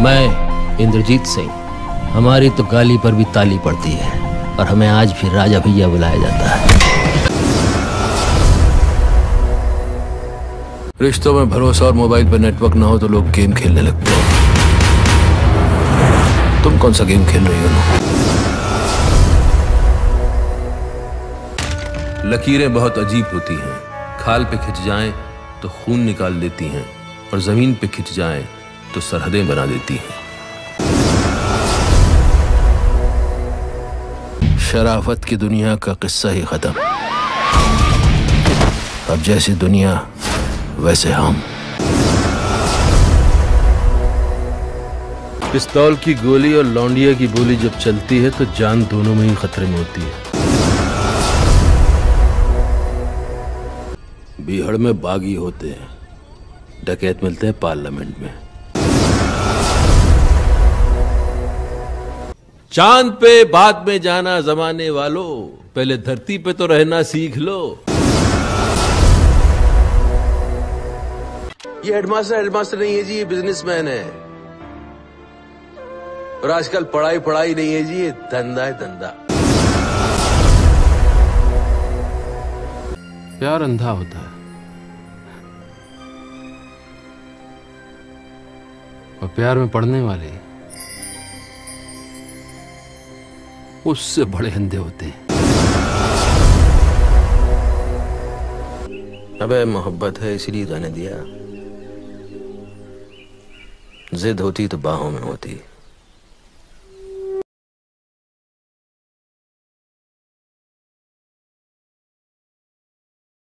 मैं इंद्रजीत सिंह। हमारी तो गाली पर भी ताली पड़ती है और हमें आज भी राजा भैया बुलाया जाता है। रिश्तों में भरोसा और मोबाइल पर नेटवर्क ना हो तो लोग गेम खेलने लगते हैं। तुम कौन सा गेम खेल रही हो? लकीरें बहुत अजीब होती हैं। खाल पे खिंच जाएं तो खून निकाल देती हैं और जमीन पे खिंच जाएं तो सरहदें बना देती हैं। शराफत की दुनिया का किस्सा ही खत्म। अब जैसी दुनिया वैसे हम। पिस्तौल की गोली और लौंडिया की बोली जब चलती है तो जान दोनों में ही खतरे में होती है। बीहड़ में बागी होते हैं, डकैत मिलते हैं पार्लियामेंट में। चांद पे बाद में जाना जमाने वालों, पहले धरती पे तो रहना सीख लो। ये हेडमास्टर नहीं है जी, ये बिजनेसमैन है। और आजकल पढ़ाई नहीं है जी, ये धंधा है धंधा। प्यार अंधा होता है और प्यार में पड़ने वाले उससे बड़े अंधे होते हैं। अबे मोहब्बत है इसलिए गाने दिया, जिद होती तो बाहों में होती।